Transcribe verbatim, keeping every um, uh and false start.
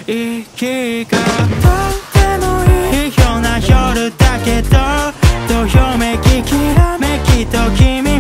息がとってもいいような夜だけどどよめききらめきと君